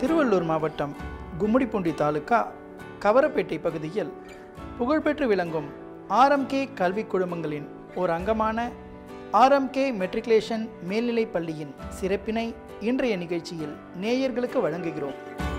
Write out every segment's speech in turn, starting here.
திருவள்ளூர் மாவட்டம் கும்மிடிப்பூண்டி தாலுகா கவரப்பேட்டை பகுதியில் புகழ்பெற்று விளங்கும் R.M.K. கல்வி குழுமங்களின் ஒரு அங்கமான R.M.K. மெட்ரிகுலேஷன் மேல்நிலைப் பள்ளியின் சிறப்பினை இன்றைய நிகழ்ச்சியில் நேயர்களுக்கு வழங்குகிறோம்.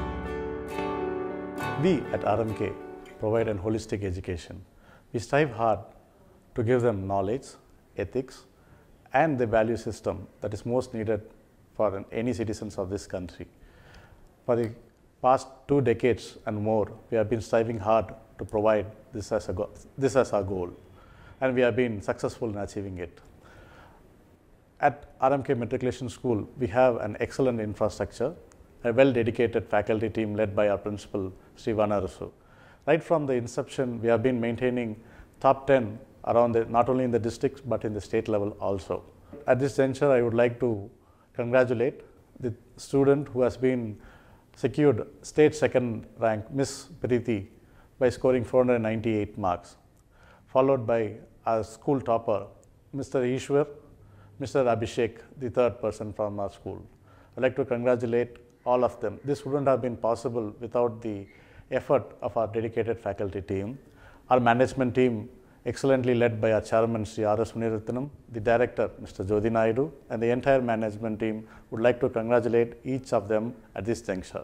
We at R.M.K. provide a holistic education. We strive hard to give them knowledge, ethics, and the value system that is most needed for any citizens of this country. For the past 2 decades and more, we have been striving hard to provide this as our goal, and we have been successful in achieving it. At R.M.K. Matric.Hr.Sec.School, we have an excellent infrastructure, a well-dedicated faculty team led by our principal, Sri Vanarasu. Right from the inception, we have been maintaining top 10 around not only in the districts but in the state level also. At this juncture, I would like to congratulate the student who has been secured state second rank, Miss Preeti, by scoring 498 marks, followed by our school topper, Mr. Ishwar, Mr. Abhishek, the third person from our school. I'd like to congratulate all of them. This wouldn't have been possible without the effort of our dedicated faculty team. Our management team, excellently led by our chairman, Sri R.S. Munirathnam, the director, Mr. Jodi Naidu, and the entire management team would like to congratulate each of them at this juncture.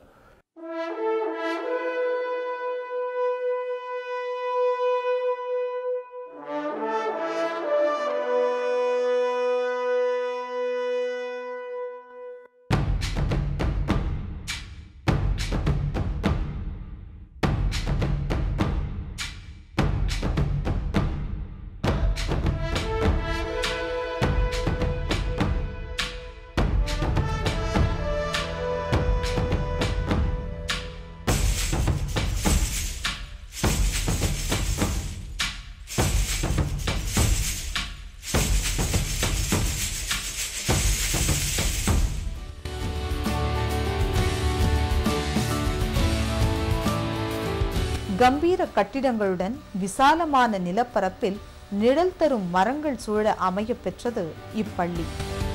கம்பீர கட்டிடங்களுடன் விசாலமான நிலப்பரப்பில் நிழல் தரும் மரங்கள் சூழ அமைய பெற்றது இப்பள்ளி.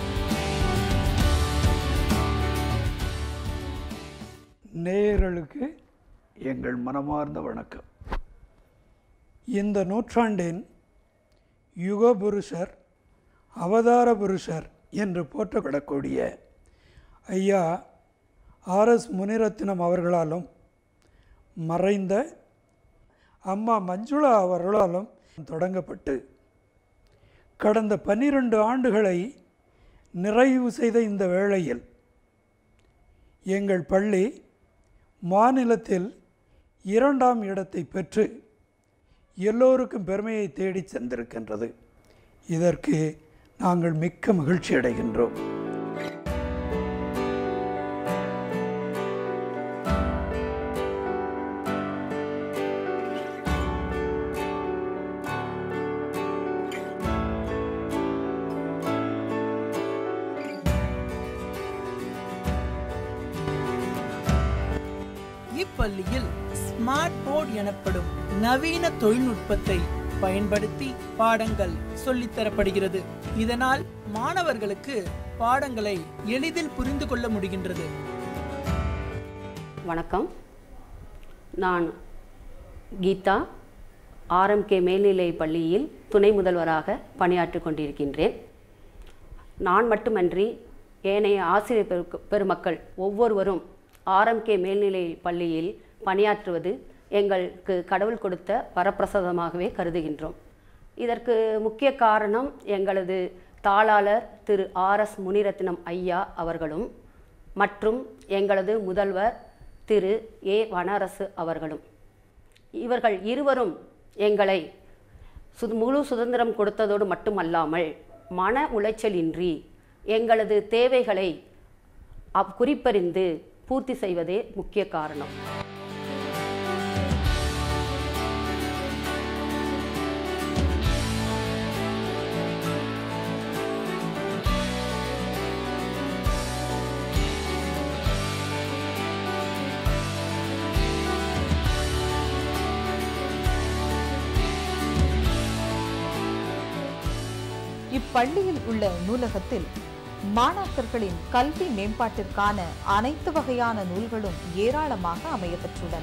நேயர்களுக்கு எங்கள் மனமார்ந்த வணக்கம். இந்த நூற்றாண்டின் யுக புருஷர், அவதார புருஷர் என்று போற்றப்படக்கூடிய ஐயா R.S. முனிரத்னம் அவர்களாலும் மறைந்த அம்மா மஞ்சுளா அவர்களாலும் தொடங்கப்பட்டு கடந்த 12 ஆண்டுகளை நிறைவு செய்த இந்த வேளையில் எங்கள் பள்ளி மாநிலத்தில் 2ஆம் இடத்தை பெற்று எல்லோருக்கும் பெருமையை தேடி சென்றிருக்கின்றது. இதற்கு நாங்கள் மிக்க மகிழ்ச்சி அடைகின்றோம். இப்பள்ளியில் ஸ்மார்ட் போர்டு எனப்படும் நவீன தொழில்நுட்பத்தை பயன்படுத்தி பாடங்கள் சொல்லித்தரப்படுகிறது. இதனால் மாணவர்களுக்கு பாடங்களை எளிதில் புரிந்து கொள்ள முடிகின்றது. வணக்கம், நான் கீதா, R.M.K. மேல்நிலை பள்ளியில் துணை முதல்வராக பணியாற்றி கொண்டிருக்கின்றேன். நான் மட்டுமன்றி ஏனைய ஆசிரியர் பெருமக்கள் ஒவ்வொருவரும் R.M.K. மேல்நிலை பள்ளியில் பணியாற்றுவது எங்களுக்கு கடவுள் கொடுத்த வரப்பிரசாதமாகவே கருதுகின்றோம். இதற்கு முக்கிய காரணம் எங்களது தாளாளர் திரு R.S. முனிரத்னம் ஐயா அவர்களும் மற்றும் எங்களது முதல்வர் திரு A. வனரசு அவர்களும். இவர்கள் இருவரும் எங்களை முழு சுதந்திரம் கொடுத்ததோடு மட்டுமல்லாமல் மன உளைச்சலின்றி எங்களது தேவைகளை குறிப்பறிந்து பூர்த்தி செய்வதே முக்கிய காரணம். இப்பள்ளியில் உள்ள நூலகத்தில் மாணாக்கர்களின் கல்வி மேம்பாட்டிற்கான அனைத்து வகையான நூல்களும் ஏராளமாக அமையப்பெற்றுள்ளன.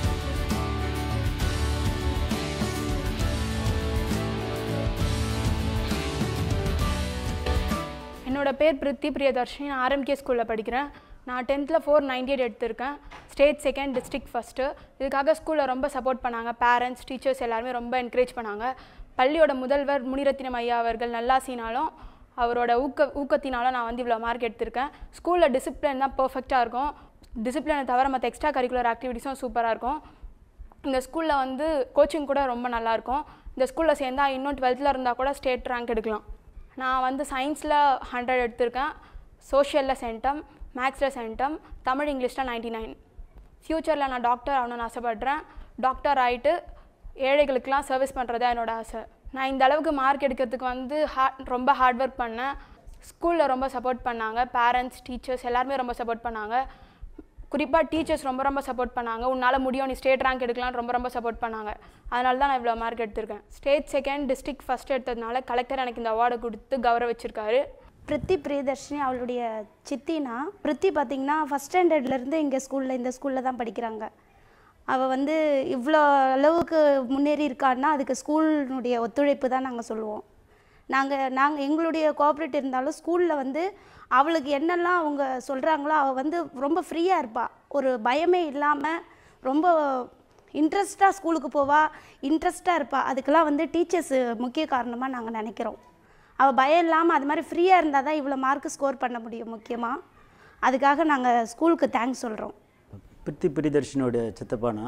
என்னோட பேர் பிரியதர்ஷினி. நான் R.M.K. ஸ்கூலில் படிக்கிறேன். நான் 10th 498 எடுத்திருக்கேன். State 2nd, district 1st. இதுக்காக ஸ்கூலில் ரொம்ப சப்போர்ட் பண்ணாங்க. பேரண்ட்ஸ், டீச்சர்ஸ் எல்லாருமே ரொம்ப என்கரேஜ் பண்ணாங்க. பள்ளியோட முதல்வர் முனிரத்தினம் ஐயா அவர்கள் நல்லாசினாலும் அவரோட ஊக்கத்தினாலும் நான் இவ்வளோ மார்க் எடுத்திருக்கேன். ஸ்கூலில் டிசிப்ளின் தான் பர்ஃபெக்டாக இருக்கும். டிசிப்ளினை தவிர மற்ற எக்ஸ்ட்ரா கரிக்குலர் ஆக்டிவிட்டீஸும் சூப்பராக இருக்கும். இந்த ஸ்கூலில் கோச்சிங் கூட ரொம்ப நல்லாயிருக்கும். இந்த ஸ்கூலில் சேர்ந்தா இன்னும் 12th இருந்தால் கூட ஸ்டேட் ரேங்க் எடுக்கலாம். நான் சயின்ஸில் 100 எடுத்திருக்கேன். சோஷியலில் சென்டம், மேக்ஸில் சென்டம், தமிழ் இங்கிலீஷில் 99. ஃப்யூச்சரில் நான் டாக்டர் ஆகணும்னு ஆசைப்பட்றேன். டாக்டர் ஆகிட்டு ஏழைகளுக்கெலாம் சர்வீஸ் பண்ணுறது தான் என்னோடய ஆசை. நான் இந்த அளவுக்கு மார்க் எடுக்கிறதுக்கு ரொம்ப ஹார்ட் ஒர்க் பண்ணேன். ஸ்கூலில் ரொம்ப சப்போர்ட் பண்ணாங்க. பேரண்ட்ஸ், டீச்சர்ஸ் எல்லாருமே ரொம்ப சப்போர்ட் பண்ணாங்க. குறிப்பாக டீச்சர்ஸ் ரொம்ப சப்போர்ட் பண்ணாங்க. உன்னால் முடியும், நீ ஸ்டேட் ரேங்க் எடுக்கலாம்னு ரொம்ப சப்போர்ட் பண்ணாங்க. அதனால தான் நான் இவ்வளோ மார்க் எடுத்திருக்கேன். ஸ்டேட் 2nd, டிஸ்ட்ரிக்ட் 1st எடுத்ததுனால கலெக்டர் எனக்கு இந்த அவார்டு கொடுத்து கௌரவிச்சிருக்காரு. பிரியதர்ஷினி அவளுடைய சித்தினா. பார்த்திங்கன்னா 1st ஸ்டாண்டர்ட்லேருந்து இந்த ஸ்கூலில் தான் படிக்கிறாங்க. அவள் இவ்வளோ அளவுக்கு முன்னேறி இருக்கான்னா அதுக்கு ஸ்கூலினுடைய ஒத்துழைப்பு தான் நாங்கள் சொல்லுவோம். நாங்கள் எங்களுடைய கோஆப்ரேட் இருந்தாலும் ஸ்கூலில் அவளுக்கு என்னெல்லாம் அவங்க சொல்கிறாங்களோ அவள் ரொம்ப ஃப்ரீயாக இருப்பாள். ஒரு பயமே இல்லாமல் ரொம்ப இன்ட்ரெஸ்ட்டாக ஸ்கூலுக்கு போவாள், இன்ட்ரெஸ்ட்டாக இருப்பாள். அதுக்கெல்லாம் டீச்சர்ஸ் முக்கிய காரணமாக நாங்கள் நினைக்கிறோம். அவள் பயம் இல்லாமல் அது மாதிரி ஃப்ரீயாக இருந்தால் தான் இவ்வளோ மார்க் ஸ்கோர் பண்ண முடியும். முக்கியமாக அதுக்காக நாங்கள் ஸ்கூலுக்கு தேங்க்ஸ் சொல்கிறோம். பிரியதர்ஷினியோட சித்தப்பானா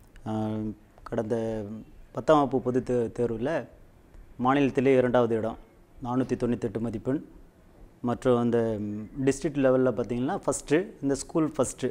கடந்த 10ஆம் வகுப்பு பொது தேர்வில் மாநிலத்திலே 2வது இடம், 498 மதிப்பெண். மற்றும் அந்த டிஸ்ட்ரிக்ட் லெவலில் பார்த்திங்கன்னா ஃபஸ்ட்டு, இந்த ஸ்கூல் ஃபஸ்ட்டு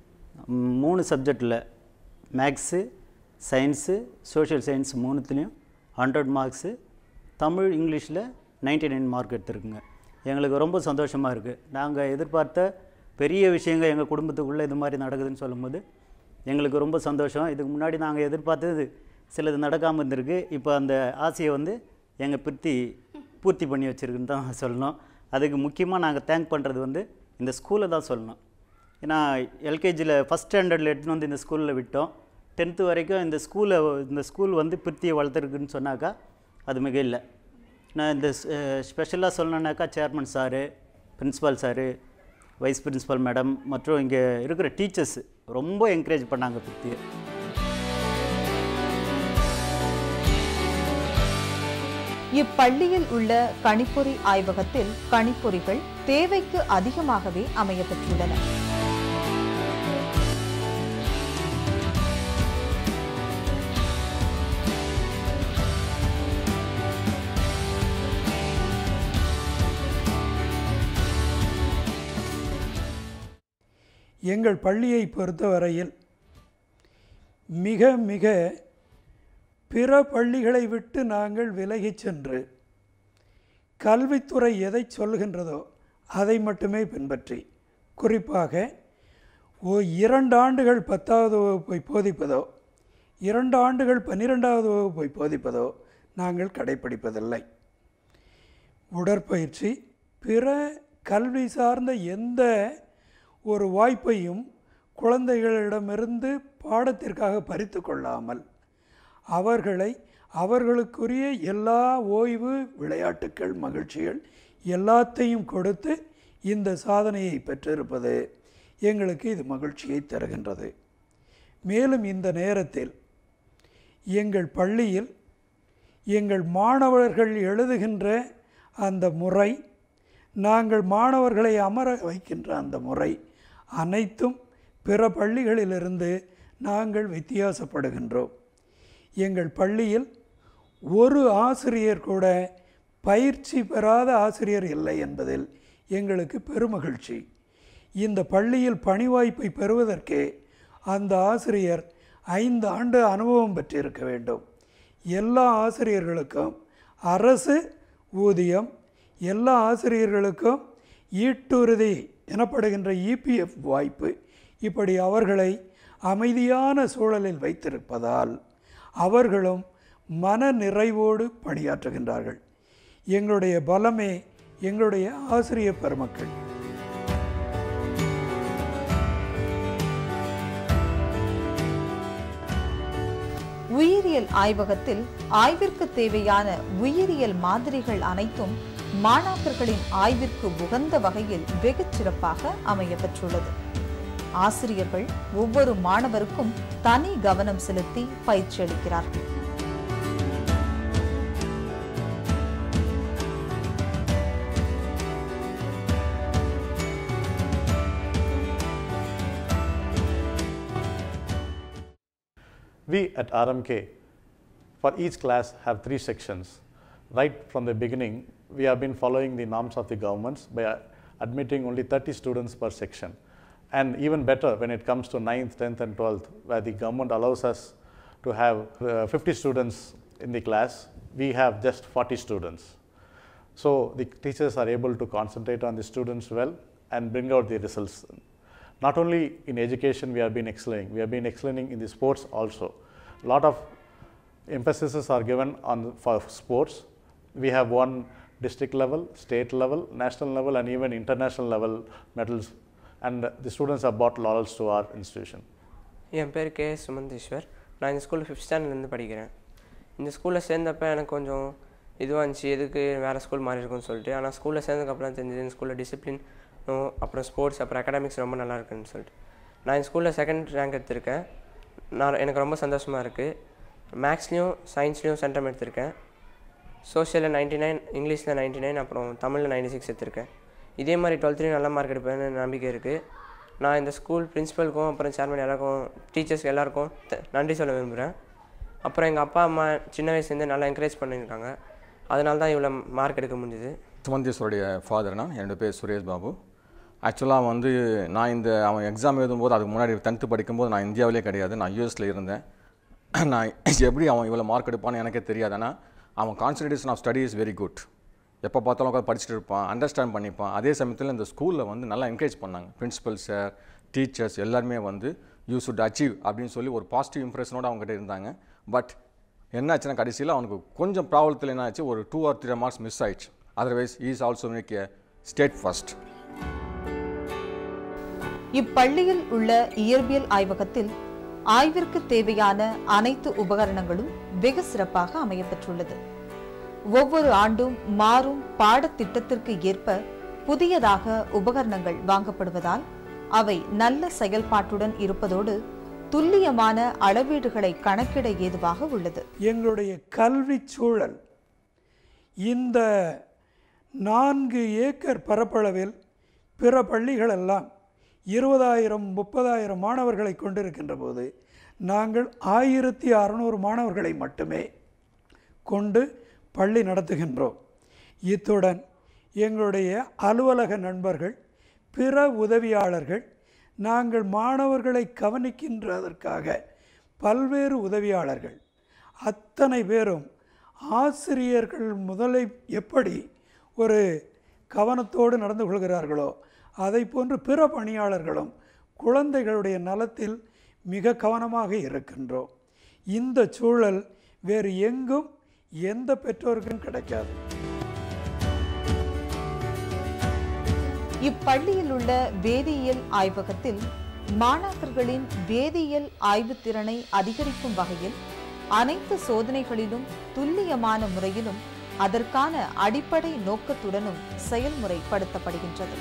3 சப்ஜெக்டில் மேக்ஸு, சயின்ஸு, சோஷியல் சயின்ஸ் 3த்துலேயும் 100 மார்க்ஸு, தமிழ் இங்கிலீஷில் 99 மார்க் எடுத்துருக்குங்க. எங்களுக்கு ரொம்ப சந்தோஷமாக இருக்குது. நாங்கள் எதிர்பார்த்த பெரிய விஷயங்கள் எங்கள் குடும்பத்துக்குள்ளே இது மாதிரி நடக்குதுன்னு சொல்லும்போது எங்களுக்கு ரொம்ப சந்தோஷம். இதுக்கு முன்னாடி நாங்கள் எதிர்பார்த்தது சிலது நடக்காமல் இருந்திருக்கு. இப்போ அந்த ஆசையை எங்கள் பூர்த்தி பண்ணி வச்சுருக்குன்னு தான் சொல்லணும். அதுக்கு முக்கியமாக நாங்கள் தேங்க் பண்ணுறது இந்த ஸ்கூலை தான் சொல்லணும். ஏன்னா எல்கேஜியில் 1st ஸ்டாண்டர்டில் எடுத்துன்னு இந்த ஸ்கூலில் விட்டோம். 10th வரைக்கும் இந்த ஸ்கூல் பிரித்தியை வளர்த்துருக்குன்னு சொன்னாக்கா அது மிக இல்லை. நான் இந்த ஸ்பெஷலாக சொல்லணுன்னாக்கா chairman sir, principal sir, vice principal madam மற்றும் இங்கே இருக்கிற டீச்சர்ஸ் ரொம்ப என்கரேஜ் பண்ணாங்க பிரித்தியை. இப்பள்ளியில் உள்ள கணிப்பொறி ஆய்வகத்தில் கணிப்பொறிகள் தேவைக்கு அதிகமாகவே அமையப்பெற்றுள்ளன. எங்கள் பள்ளியை பொறுத்தவரையில் மிக மிக பிற பள்ளிகளை விட்டு நாங்கள் விலகிச் சென்று கல்வித்துறை எதை சொல்கின்றதோ அதை மட்டுமே பின்பற்றி, குறிப்பாக 2 ஆண்டுகள் 10வது வகுப்பை போதிப்பதோ 2 ஆண்டுகள் 12வது வகுப்பை போதிப்பதோ நாங்கள் கடைப்பிடிப்பதில்லை. உடற்பயிற்சி, பிற கல்வி சார்ந்த எந்த ஒரு வாய்ப்பையும் குழந்தைகளிடமிருந்து பாடத்திற்காக பறித்து கொள்ளாமல் அவர்களை அவர்களுக்குரிய எல்லா ஓய்வு, விளையாட்டுக்கள், மகிழ்ச்சிகள் எல்லாத்தையும் கொடுத்து இந்த சாதனையை பெற்றிருப்பது எங்களுக்கு இது மகிழ்ச்சியை தருகின்றது. மேலும் இந்த நேரத்தில் எங்கள் பள்ளியில் எங்கள் மாணவர்கள் எழுதுகின்ற அந்த முறை, நாங்கள் மாணவர்களை அமர வைக்கின்ற அந்த முறை அனைத்தும் பிற பள்ளிகளிலிருந்து நாங்கள் வித்தியாசப்படுகின்றோம். எங்கள் பள்ளியில் ஒரு ஆசிரியர் கூட பயிற்சி பெறாத ஆசிரியர் இல்லை என்பதில் எங்களுக்கு பெருமகிழ்ச்சி. இந்த பள்ளியில் பணி வாய்ப்பை பெறுவதற்கே அந்த ஆசிரியர் 5 ஆண்டு அனுபவம் பெற்றிருக்க வேண்டும். எல்லா ஆசிரியர்களுக்கும் அரசு ஊதியம், எல்லா ஆசிரியர்களுக்கும் ஈட்டுறுதி எனப்படுகின்ற EPF வாய்ப்பு, இப்படி அவர்களை அமைதியான சூழலில் வைத்திருப்பதால் அவர்களும் மன நிறைவோடு பணியாற்றுகின்றார்கள். எங்களுடைய பலமே எங்களுடைய ஆசிரியர் பெருமக்கள். உயிரியல் ஆய்வகத்தில் ஆய்விற்கு தேவையான உயிரியல் மாதிரிகள் அனைத்தும் மாணாக்கர்களின் ஆய்விற்கு உகந்த வகையில் வெகு சிறப்பாக அமையப்பெற்றுள்ளது. ஆசிரியர்கள் ஒவ்வொரு மாணவருக்கும் தனி கவனம் செலுத்தி பயிற்சி அளிக்கிறார்கள். We at R.M.K. for each class have 3 sections. Right from the beginning, we have been following the norms of the governments by admitting only 30 students per section. And even better when it comes to 9th, 10th and 12th, where the government allows us to have 50 students in the class, we have just 40 students. So the teachers are able to concentrate on the students well and bring out the results. Not only in education we have been excelling in the sports also. A lot of emphasis are given for sports. We have won district level, state level, national level and even international level medals, and the students have brought laurels to our institution. என் பேர் K சுமந்தீஸ்வர். நான் இந்த ஸ்கூலில் 5th ஸ்டாண்டர்ட்லேருந்து படிக்கிறேன். இந்த ஸ்கூலில் சேர்ந்தப்போ எனக்கு கொஞ்சம் இதுவாக இருந்துச்சு, எதுக்கு வேறு ஸ்கூல் மாறி இருக்குன்னு சொல்லிட்டு. ஆனால் ஸ்கூலில் சேர்ந்ததுக்கப்புறம் தெரிஞ்சது இந்த ஸ்கூலில் டிசிப்ளின், அப்புறம் ஸ்போர்ட்ஸ், அப்புறம் அகாடமிக்ஸ் ரொம்ப நல்லா இருக்குன்னு சொல்லிட்டு. நான் இந்த ஸ்கூலில் 2nd ரேங்க் எடுத்திருக்கேன். எனக்கு ரொம்ப சந்தோஷமாக இருக்குது. மேக்ஸ்லேயும் சயின்ஸ்லேயும் சென்டம் எடுத்திருக்கேன். சோஷியலில் 99, இங்கிலீஷில் 99, அப்புறம் தமிழில் 96 எடுத்திருக்கேன். இதே மாதிரி 12th நல்ல மார்க் எடுப்பேன்னு நம்பிக்கை இருக்குது. நான் இந்த ஸ்கூல் பிரின்ஸிபலுக்கும் அப்புறம் சேர்மன் எல்லாருக்கும், டீச்சர்ஸ் எல்லாருக்கும் நன்றி சொல்ல விரும்புகிறேன். அப்புறம் எங்கள் அப்பா அம்மா சின்ன வயசுலேருந்து நல்லா என்கரேஜ் பண்ணியிருக்காங்க. அதனால தான் இவ்வளோ மார்க் எடுக்க முடிஞ்சுது. சுமந்தீஸ்வருடைய ஃபாதர்னா, என்னோடய பேர் சுரேஷ் பாபு. ஆக்சுவலாக வந்து நான் அவன் எக்ஸாம் எழுதும்போது, அதுக்கு முன்னாடி 10th படிக்கும்போது நான் இந்தியாவிலே கிடையாது, நான் யூஎஸில் இருந்தேன். நான் எப்படி அவன் இவ்வளோ மார்க் எடுப்பான்னு எனக்கே தெரியாது. ஆனால் அவன் concentration of study is very good. எப்போ பார்த்தாலும் உட்காந்து படிச்சுட்டு இருப்பான், அண்டர்ஸ்டாண்ட் பண்ணிப்பான். அதே சமயத்தில் இந்த ஸ்கூலில் வந்து நல்லா என்கரேஜ் பண்ணாங்க. பிரின்சிபல் சார், டீச்சர்ஸ் எல்லாருமே வந்து யூ சுட் அச்சீவ் அப்படின்னு சொல்லி ஒரு பாசிட்டிவ் இம்ப்ரெஷனோடு அவங்ககிட்ட இருந்தாங்க. பட் என்னாச்சுன்னா கடைசியில் அவனுக்கு கொஞ்சம் ப்ராப்ளத்தில் என்ன ஆச்சு, ஒரு 2 or 3 மார்க்ஸ் மிஸ் ஆயிடுச்சு. Otherwise he is also make a state first. இப்பள்ளியில் உள்ள இயற்பியல் ஆய்வகத்தில் ஆய்விற்கு தேவையான அனைத்து உபகரணங்களும் வெகு சிறப்பாக அமையப்பெற்றுள்ளது. ஒவ்வொரு ஆண்டும் மாறும் பாடத்திட்டத்திற்கு ஏற்ப புதியதாக உபகரணங்கள் வாங்கப்படுவதால் அவை நல்ல செயல்பாட்டுடன் இருப்பதோடு துல்லியமான அளவீடுகளை கணக்கிட ஏதுவாக உள்ளது. எங்களுடைய கல்வி சூழல் இந்த 4 ஏக்கர் பரப்பளவில் பிற பள்ளிகளெல்லாம் 20,000 30,000 மாணவர்களை கொண்டிருக்கின்ற போது நாங்கள் 1600 மாணவர்களை மட்டுமே கொண்டு பள்ளி நடத்துகின்றோம். இத்துடன் எங்களுடைய அலுவலக நண்பர்கள், பிற உதவியாளர்கள், நாங்கள் மாணவர்களை கவனிக்கின்றதற்காக பல்வேறு உதவியாளர்கள், அத்தனை பேரும் ஆசிரியர்கள் முதலை எப்படி ஒரு கவனத்தோடு நடந்து கொள்கிறார்களோ அதை போன்று பிற பணியாளர்களும் குழந்தைகளுடைய நலத்தில் மிக கவனமாக இருக்கின்றோம். இந்த சூழல் வேறு எங்கும் எந்த பெற்றோருக்கும் கிடைக்காது. இப்பள்ளியில் உள்ள வேதியியல் ஆய்வகத்தில் மாணாக்கர்களின் வேதியியல் ஆய்வு திறனை அதிகரிக்கும் வகையில் அனைத்து சோதனைகளிலும் துல்லியமான முறையிலும் அதற்கான அடிப்படை நோக்கத்துடனும் செயல்முறைப்படுத்தப்படுகின்றது.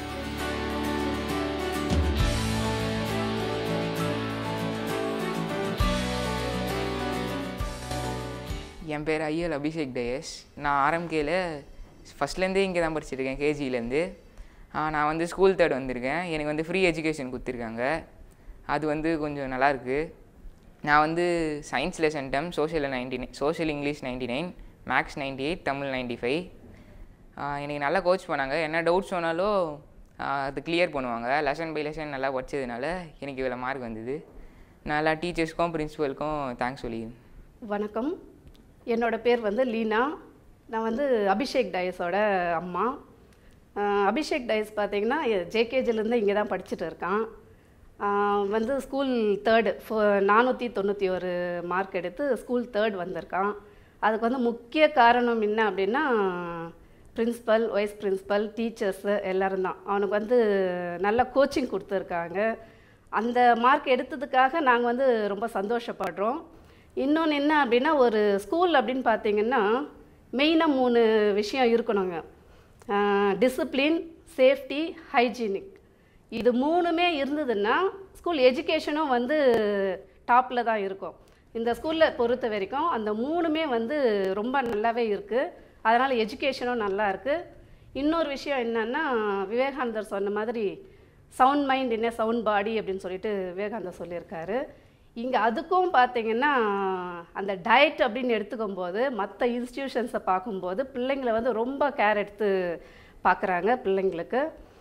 என் பேர் R.M.K.School. நான் R.M.K.ல ஃபஸ்ட்லேருந்தே இங்கே தான் படிச்சிருக்கேன், கேஜிலேருந்து. நான் வந்து ஸ்கூல் 3rd வந்திருக்கேன். எனக்கு வந்து ஃப்ரீ எஜுகேஷன் கொடுத்துருக்காங்க. அது வந்து கொஞ்சம் நல்லாயிருக்கு. நான் வந்து சயின்ஸில் சென்டம், சோஷியலில் 99, சோஷியல் இங்கிலீஷ் 99, மேக்ஸ் 98, தமிழ் 95. எனக்கு நல்லா கோச் பண்ணாங்க. என்ன டவுட்ஸ் சொன்னாலும் அது கிளியர் பண்ணுவாங்க. லெசன் பை லெசன் நல்லா படித்ததுனால எனக்கு இவ்வளோ மார்க் வந்தது. நல்லா டீச்சர்ஸ்க்கும் பிரின்ஸிபலுக்கும் தேங்க்ஸ் சொல்லி. வணக்கம், என்னோடய பேர் வந்து லீனா. நான் வந்து R.M.K.ஓட அம்மா. R.M.K. பார்த்திங்கன்னா ஜேகேஜிலேருந்து இங்கே தான் படிச்சுட்டு இருக்கான். வந்து ஸ்கூல் 3rd 491 மார்க் எடுத்து ஸ்கூல் 3rd வந்திருக்கான். அதுக்கு வந்து முக்கிய காரணம் என்ன அப்படின்னா பிரின்ஸிபல், வைஸ் பிரின்ஸிபல், டீச்சர்ஸு எல்லோரும் தான். அவனுக்கு வந்து நல்ல கோச்சிங் கொடுத்துருக்காங்க. அந்த மார்க் எடுத்ததுக்காக நாங்கள் வந்து ரொம்ப சந்தோஷப்படுறோம். இன்னொன்று என்ன அப்படின்னா, ஒரு ஸ்கூல் அப்படின்னு பார்த்தீங்கன்னா மெயினாக 3 விஷயம் இருக்கணுங்க. Discipline, safety, hygienic. இது 3மே இருந்ததுன்னா ஸ்கூல் எஜுகேஷனும் வந்து டாப்பில் தான் இருக்கும். இந்த ஸ்கூலில் பொறுத்த வரைக்கும் அந்த 3மே வந்து ரொம்ப நல்லாவே இருக்குது. அதனால் எஜுகேஷனும் நல்லா இருக்குது. இன்னொரு விஷயம் என்னென்னா, விவேகானந்தர் சொன்ன மாதிரி sound mind in a sound body அப்படின்னு சொல்லிட்டு விவேகானந்தர் சொல்லியிருக்காரு. இங்கே அதுக்கும் பார்த்திங்கன்னா அந்த டயட் அப்படின்னு எடுத்துக்கும் போது மற்ற இன்ஸ்டிடியூஷன்ஸை பார்க்கும்போது பிள்ளைங்களை வந்து ரொம்ப கேர் எடுத்து பார்க்குறாங்க பிள்ளைங்களுக்கு.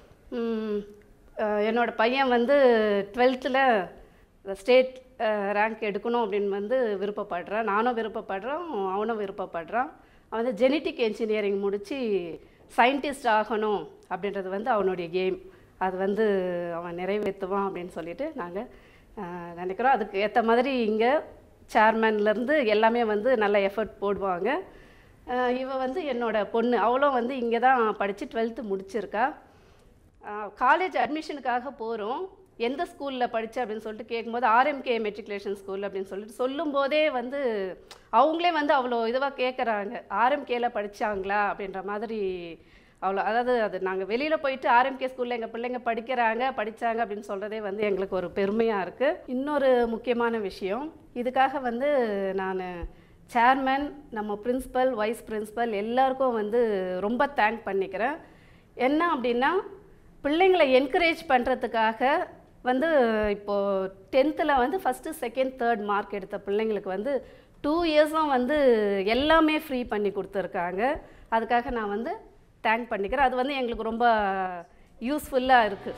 என்னோடய பையன் வந்து 12th ஸ்டேட் ரேங்க் எடுக்கணும் அப்படின்னு வந்து விருப்பப்படுறான். நானும் விருப்பப்படுறோம், அவனும் விருப்பப்படுறான். அவன் வந்து ஜெனட்டிக் என்ஜினியரிங் முடித்து சயின்டிஸ்ட் ஆகணும் அப்படின்றது வந்து அவனுடைய கேம். அது வந்து அவன் நிறைவேற்றுவான் அப்படின்னு சொல்லிட்டு நாங்கள் நினைக்கிறோம். அதுக்கு ஏற்ற மாதிரி இங்கே சேர்மன்லேருந்து எல்லாமே வந்து நல்ல எஃபர்ட் போடுவாங்க. இவ வந்து என்னோடய பொண்ணு, அவளும் வந்து இங்கே தான் படித்து 12th முடிச்சிருக்கா. காலேஜ் அட்மிஷனுக்காக போகிறோம். எந்த ஸ்கூலில் படித்த அப்படின்னு சொல்லிட்டு கேட்கும்போது R.M.K.School அப்படின்னு சொல்லிட்டு சொல்லும்போதே வந்து அவங்களே வந்து அவ்வளோ இதுவாக கேட்குறாங்க, R.M.K.ல படித்தாங்களா அப்படின்ற மாதிரி. அவ்வளோ, அதாவது அது நாங்கள் வெளியில் போயிட்டு R.M.K. ஸ்கூலில் எங்கள் பிள்ளைங்க படித்தாங்க அப்படின்னு சொல்கிறதே வந்து எங்களுக்கு ஒரு பெருமையாக இருக்குது. இன்னொரு முக்கியமான விஷயம், இதுக்காக வந்து நான் சேர்மன், நம்ம பிரின்ஸிபல், வைஸ் பிரின்ஸிபல் எல்லாருக்கும் வந்து ரொம்ப தேங்க் பண்ணிக்கிறேன். என்ன அப்படின்னா, பிள்ளைங்களை என்கரேஜ் பண்ணுறதுக்காக வந்து இப்போது 10th வந்து ஃபஸ்ட்டு, செகண்ட், தேர்ட் மார்க் எடுத்த பிள்ளைங்களுக்கு வந்து 2 இயர்ஸும் வந்து எல்லாமே ஃப்ரீ பண்ணி கொடுத்துருக்காங்க. அதுக்காக நான் வந்து தேங்க் பண்ணிக்கிறேன். அது வந்து எங்களுக்கு ரொம்ப யூஸ்ஃபுல்லாக இருக்குது.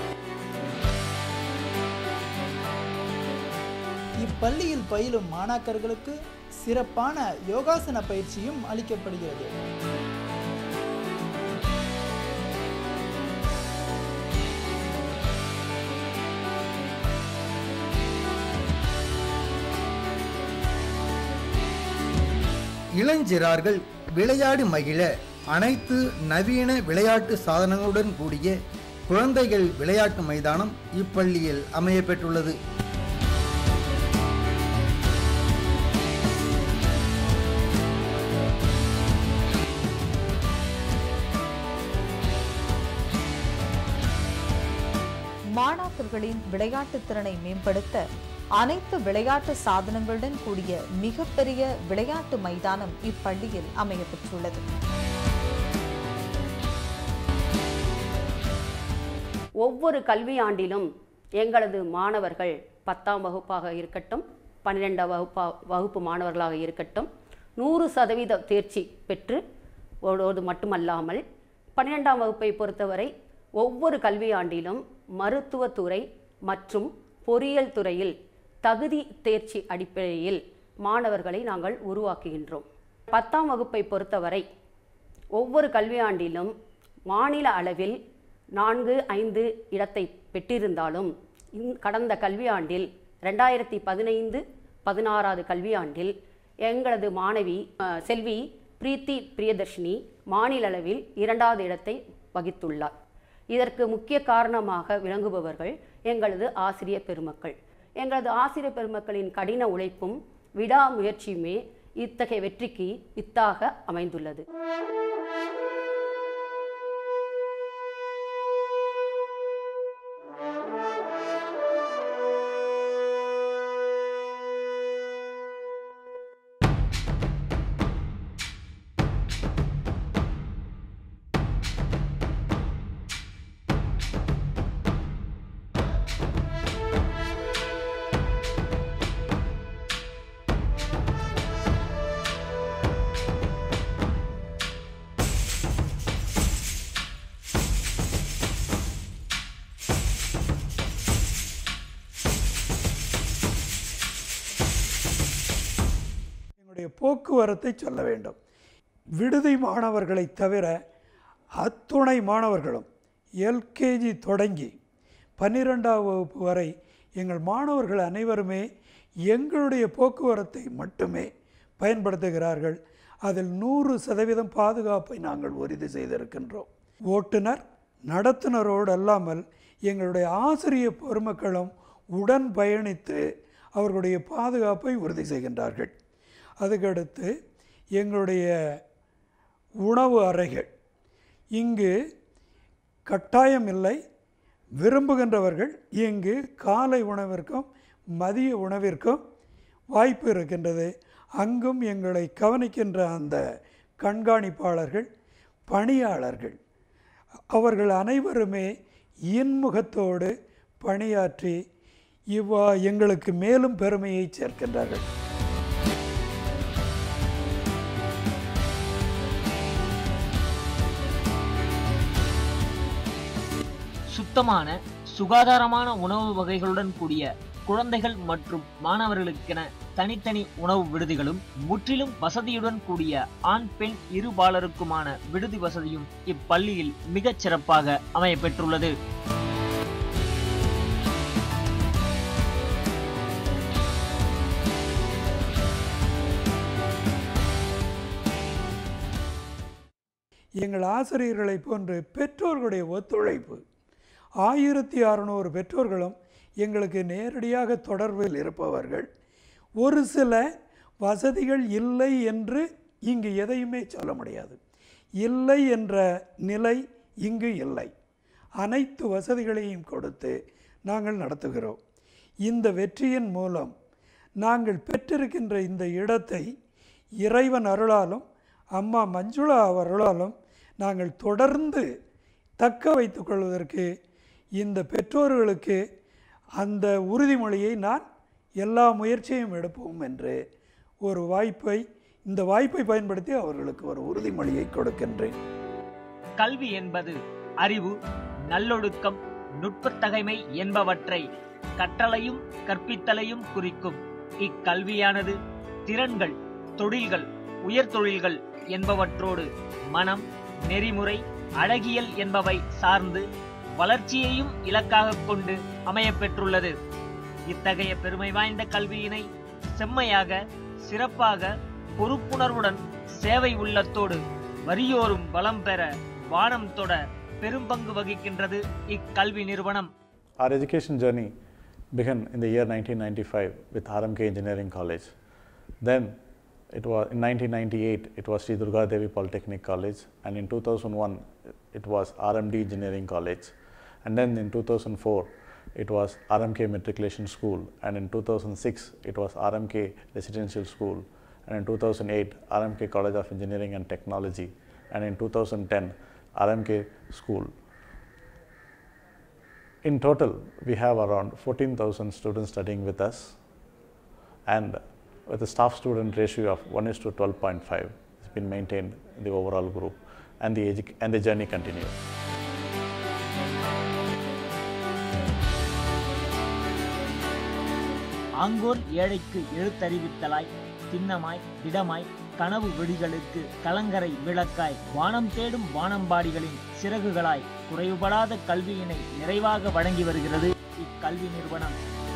இப்பள்ளியில் பயிலும் மாணாக்கர்களுக்கு சிறப்பான யோகாசன பயிற்சியும் அளிக்கப்படுகிறது. இளஞ்சிறார்கள் விளையாடி மகிழ அனைத்து நவீன விளையாட்டு சாதனங்களுடன் கூடிய குழந்தைகள் விளையாட்டு மைதானம் இப்பள்ளியில் அமையப்பெற்றுள்ளது. மாணாக்கர்களின் விளையாட்டு திறனை மேம்படுத்த அனைத்து விளையாட்டு சாதனங்களுடன் கூடிய மிகப்பெரிய விளையாட்டு மைதானம் இப்பள்ளியில் அமையப்பெற்றுள்ளது. ஒவ்வொரு கல்வியாண்டிலும் எங்களது மாணவர்கள் 10ஆம் வகுப்பாக இருக்கட்டும், 12ஆம் வகுப்பு மாணவர்களாக இருக்கட்டும் 100% தேர்ச்சி பெற்று ஓடுவது மட்டுமல்லாமல் 12ஆம் வகுப்பை பொறுத்தவரை ஒவ்வொரு கல்வியாண்டிலும் மருத்துவத்துறை மற்றும் பொறியியல் துறையில் தகுதி தேர்ச்சி அடிப்படையில் மாணவர்களை நாங்கள் உருவாக்குகின்றோம். 10ஆம் வகுப்பை பொறுத்தவரை ஒவ்வொரு கல்வியாண்டிலும் மாநில அளவில் 4-5 இடத்தை பெற்றிருந்தாலும் கடந்த கல்வியாண்டில் 2015-16 கல்வியாண்டில் எங்களது மாணவி செல்வி பிரீத்தி பிரியதர்ஷினி மாநில அளவில் 2வது இடத்தை வகித்துள்ளார். இதற்கு முக்கிய காரணமாக விளங்குபவர்கள் எங்களது ஆசிரியர் பெருமக்கள். எங்களது ஆசிரியர் பெருமக்களின் கடின உழைப்பும் விடாமுயற்சியுமே இத்தகைய வெற்றிக்கு வித்தாக அமைந்துள்ளது. போக்குவரத்தை சொல்ல வேண்டும். விடுதி மாணவர்களை தவிர அத்துணை மாணவர்களும் எல்கேஜி தொடங்கி 12ஆம் வகுப்பு வரை எங்கள் மாணவர்கள் அனைவருமே எங்களுடைய போக்குவரத்தை மட்டுமே பயன்படுத்துகிறார்கள். அதில் 100% பாதுகாப்பை நாங்கள் உறுதி செய்திருக்கின்றோம். ஓட்டுநர் நடத்துனரோடு அல்லாமல் எங்களுடைய ஆசிரியர் பெருமக்களும் உடன் பயணித்து அவர்களுடைய பாதுகாப்பை உறுதி செய்கின்றார்கள். அதுக்கடுத்து எங்களுடைய உணவு அறைகள் இங்கு கட்டாயம் இல்லை, விரும்புகின்றவர்கள் இங்கு காலை உணவிற்கும் மதிய உணவிற்கும் வாய்ப்பு இருக்கின்றது. அங்கும் எங்களை கவனிக்கின்ற அந்த கண்காணிப்பாளர்கள், பணியாளர்கள் அவர்கள் அனைவருமே இன்முகத்தோடு பணியாற்றி எங்களுக்கு மேலும் பெருமையை சேர்க்கின்றார்கள். சுத்தமான சுகாதாரமான உணவு வகைகளுடன் கூடிய குழந்தைகள் மற்றும் மாணவர்களுக்கென தனித்தனி உணவு விடுதிகளும் முற்றிலும் வசதியுடன் கூடிய ஆண் பெண் இருபாலருக்குமான விடுதி வசதியும் இப்பள்ளியில் மிகச் சிறப்பாக அமையப்பெற்றுள்ளது. எங்கள் ஆசிரியர்களை போன்று பெற்றோர்களுடைய ஒத்துழைப்பு, 1600 பெற்றோர்களும் எங்களுக்கு நேரடியாக தொடர்பில் இருப்பவர்கள். ஒரு சில வசதிகள் இல்லை என்று இங்கு எதையுமே சொல்ல முடியாது. இல்லை என்ற நிலை இங்கு இல்லை. அனைத்து வசதிகளையும் கொடுத்து நாங்கள் நடத்துகிறோம். இந்த வெற்றியின் மூலம் நாங்கள் பெற்றிருக்கின்ற இந்த இடத்தை இறைவன் அருளாலும் அம்மா மஞ்சுளா அருளாலும் நாங்கள் தொடர்ந்து தக்க வைத்துக் கொள்வதற்கு இந்த பெற்றோர்களுக்கு அந்த உறுதிமொழியை நான் எல்லா முயற்சியும் எடுப்போம் என்று இந்த வாய்ப்பை பயன்படுத்தி அவர்களுக்கு ஒரு உறுதிமொழியை கொடுக்கின்றேன். கல்வி என்பது அறிவு, நல்லொழுக்கம், நுட்பத்தகைமை என்பவற்றை கற்றலையும் கற்பித்தலையும் குறிக்கும். இக்கல்வியானது திறன்கள், தொழில்கள், உயர் தொழில்கள் என்பவற்றோடு மனம், நெறிமுறை, அழகியல் என்பவை சார்ந்து வளர்ச்சியையும் இலக்காக கொண்டு அமையப்பெற்றுள்ளது. இத்தகைய பெருமை வாய்ந்த கல்வியினை செம்மையாக, சிறப்பாக, பொறுப்புணர்வுடன், சேவை உள்ளத்தோடு வரியோரும் வளம் பெற வானம் தொட பெரும்பங்கு வகிக்கின்றது இக்கல்வி நிறுவனம். Our education journey began in the year 1995 with R.M.K. Engineering College. Then in 1998 it was Sri Durga Devi Polytechnic College, and in 2001 it was R.M.D. Engineering College, and then in 2004 it was R.M.K. Matric.Hr.Sec.School, and in 2006 it was R.M.K. Residential School, and in 2008 R.M.K. College of Engineering and Technology, and in 2010 R.M.K.School. In total we have around 14,000 students studying with us, and with a staff student ratio of 1:12.5 has been maintained in the overall group, and the journey continues. ஆங்கோர் ஏழைக்கு எழுத்தறிவித்தலாய், திண்ணமாய், திடமாய், கனவு விழிகளுக்கு கலங்கரை விளக்காய், வானம் தேடும் வானம்பாடிகளின் சிறகுகளாய், குறைவுபடாத கல்வியினை நிறைவாக வழங்கி வருகிறது இக்கல்வி நிறுவனம்.